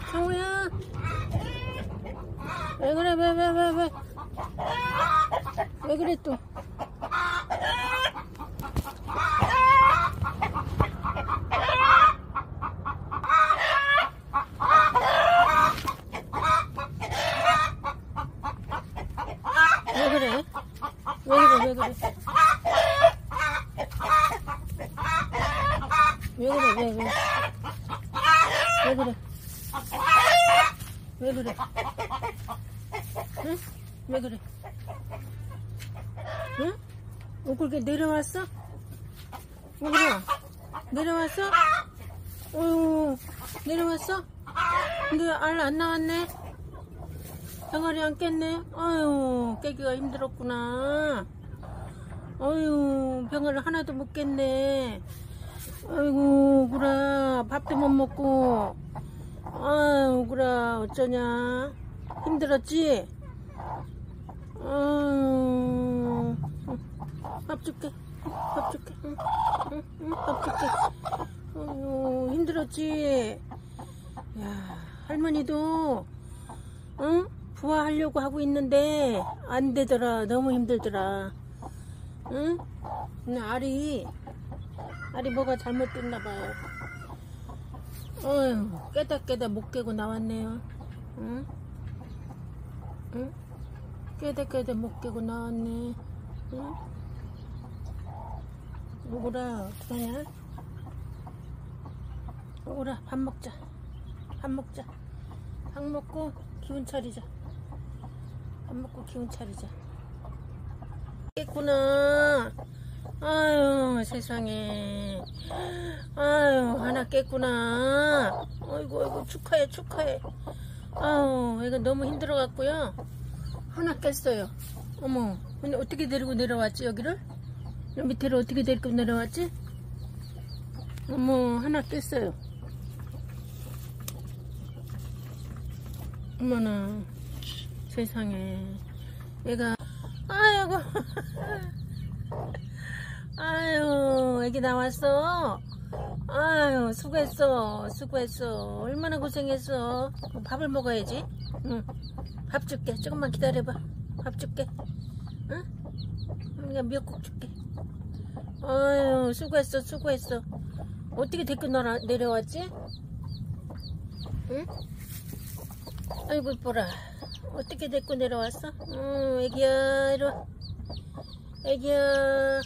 상우야. 왜 그래, 왜. 왜 그래, 또. 왜 그래? 왜 그래? 왜 그래? 응? 왜 그래? 응? 그렇게 내려왔어? 왜 그래? 내려왔어? 어휴, 내려왔어? 근데 알 안 나왔네? 병아리 안 깼네? 아유, 깨기가 힘들었구나. 아유, 병아리 하나도 못 깼네. 아이고, 그래. 밥도 못 먹고. 아유, 그래. 어쩌냐. 힘들었지? 아유, 밥 줄게. 밥 줄게. 응, 밥 줄게. 아유, 힘들었지? 야, 할머니도, 응? 부화하려고 하고 있는데, 안 되더라. 너무 힘들더라. 응? 알이 뭐가 잘못됐나봐요. 어휴, 깨다 못 깨고 나왔네요. 응? 응? 깨다 못 깨고 나왔네. 응? 오구라, 어떡하냐? 오구라, 밥 먹자. 밥 먹고 기운 차리자. 밥 먹고 기운 차리자. 깼구나. 아유, 세상에. 아유, 하나 깼구나. 아이고, 축하해. 아유, 이거 너무 힘들어갖고요. 하나 깼어요. 어머, 근데 어떻게 데리고 내려왔지, 여기를? 여기 밑으로 어떻게 데리고 내려왔지? 어머, 하나 깼어요. 어머나, 세상에. 얘가, 아이고. 아유, 애기 나왔어. 아유, 수고했어. 얼마나 고생했어. 밥을 먹어야지. 응. 밥 줄게. 조금만 기다려봐. 밥 줄게. 응? 그냥 미역국 줄게. 아유, 수고했어. 어떻게 데리고 내려왔지? 응? 아이고, 이뻐라. 어떻게 데리고 내려왔어? 애기야, 이리와. 애기야.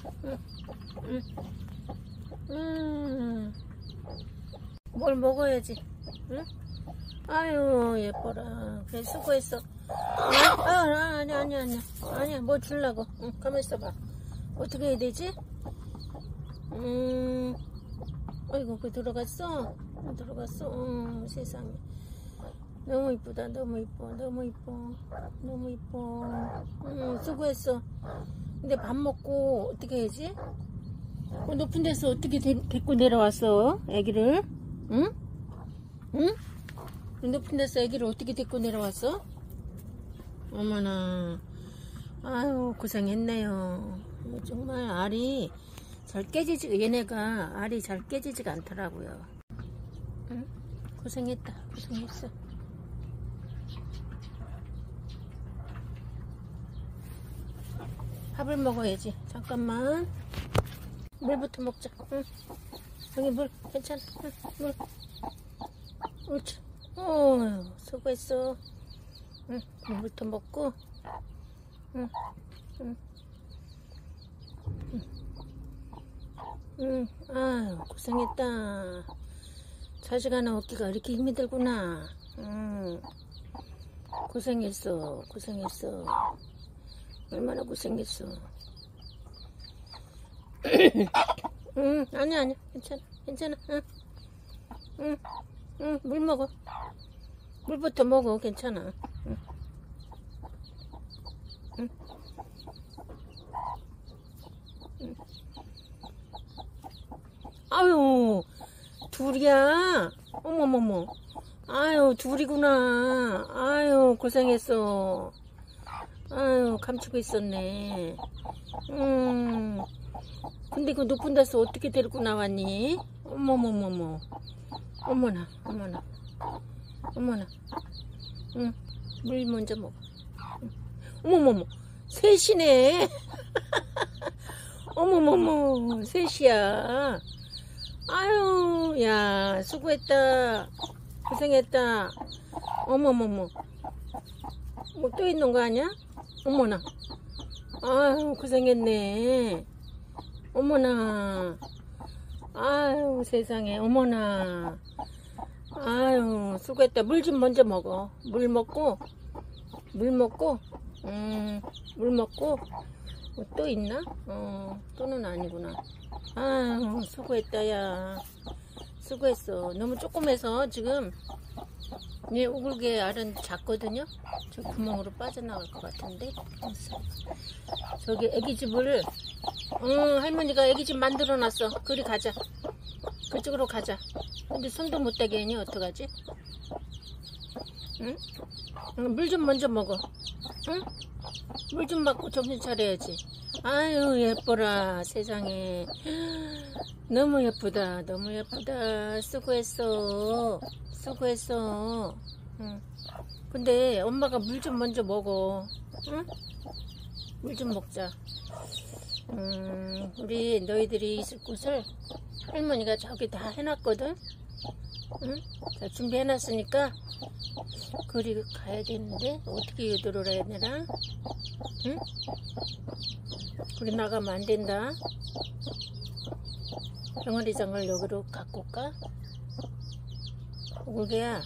뭘 먹어야지. 응? 아유, 예뻐라. 그래, 수고했어. 아니야. 뭐 주려고. 응, 가만 있어봐. 어떻게 해야 되지? 아이고, 그 들어갔어? 세상에. 너무 이쁘다. 너무 이뻐. 수고했어. 근데 밥 먹고 어떻게 해야지? 높은 데서 어떻게 데리고 내려왔어? 애기를? 응? 높은 데서 애기를 어떻게 데리고 내려왔어? 어머나. 아유, 고생했네요. 정말 알이 잘 깨지지, 얘네가 알이 잘 깨지지가 않더라고요. 응? 고생했어. 밥을 먹어야지. 잠깐만. 물부터 먹자. 응. 여기 물 괜찮아. 응. 물. 옳지. 수고했어. 응. 물부터 먹고. 응. 아유, 고생했다. 자식 하나 얻기가 이렇게 힘이 들구나. 고생했어. 얼마나 고생했어. 아니야. 괜찮아. 물 먹어. 물부터 먹어. 괜찮아. 아유, 둘이야. 어머머머. 아유, 둘이구나. 아유, 고생했어. 아유, 감추고 있었네. 근데 그 높은 데서 어떻게 데리고 나왔니? 어머머머머. 어머나. 어머나. 응, 물 먼저 먹어. 응. 어머머머, 셋이네. 어머머머, 셋이야. 아유, 야, 수고했다. 고생했다. 어머머머. 뭐 또 있는 거 아니야? 어머나. 아유, 고생했네. 어머나. 아유, 세상에. 어머나. 아유, 수고했다. 물 좀 먼저 먹어. 물 먹고, 물 먹고, 뭐 또 있나? 또는 아니구나. 아유, 수고했다, 야. 수고했어. 너무 조그매서 지금 얘 우글게 알은 작거든요. 저 구멍으로 빠져나갈 것 같은데. 저기 애기집을 할머니가 애기집 만들어 놨어. 그리 가자. 그쪽으로 가자. 근데 손도 못 대게 하니 어떡하지? 응? 물 좀 먼저 먹어. 응? 물 좀 받고 정신 차려야지. 아유, 예뻐라. 세상에. 너무 예쁘다. 너무 예쁘다. 수고했어. 수고했어. 응. 근데 엄마가 물 좀 먼저 먹어. 응? 물 좀 먹자. 우리 너희들이 있을 곳을 할머니가 저기 다 해놨거든. 응? 자, 준비해놨으니까 그리 가야 되는데 어떻게 유도를 해야 되나? 응? 그리 나가면 안 된다. 병아리장을 여기로 갖고 올까? 우글개야,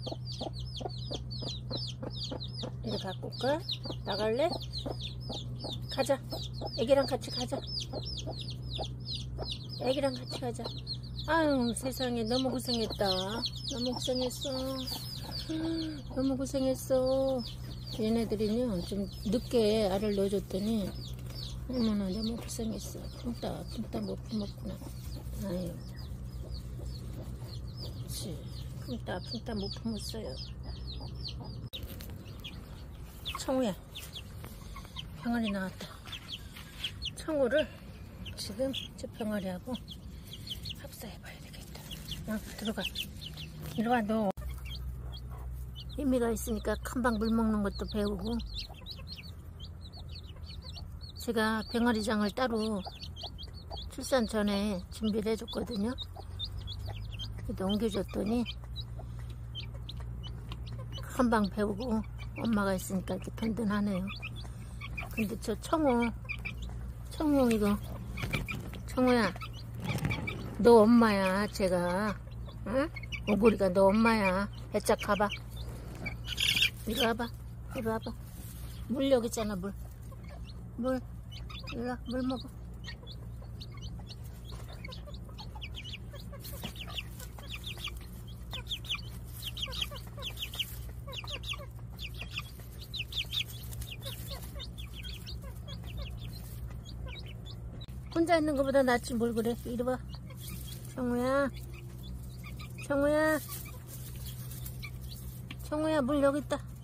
이리 갖고 올까? 나갈래? 가자. 애기랑 같이 가자. 애기랑 같이 가자. 아유, 세상에 너무 고생했다. 너무 고생했어. 너무 고생했어. 얘네들이요 좀 늦게 알을 넣어줬더니 어머나 너무 고생했어. 품다 못 품었구나. 아유, 그치. 품다 못 품었어요. 청우야, 병아리 나왔다. 청우를 지금 저 병아리하고 합사해봐야 되겠다. 들어가. 들어가. 너 의미가 있으니까 금방 물 먹는 것도 배우고. 제가 병아리장을 따로 출산 전에 준비를 해줬거든요. 그래도 옮겨줬더니 금방 배우고 엄마가 있으니까 이렇게 든든하네요. 근데 저 청우 이거 청우야, 너 엄마야. 제가 응? 오구리가 너 엄마야. 배짝 가봐. 이리 와봐. 이리 와봐. 물 여기 있잖아. 물 이리 와. 물 먹어. 혼자 있는 것보다 낫지 뭘 그래. 이리 와. 청우야, 청우야, 물 여기 있다.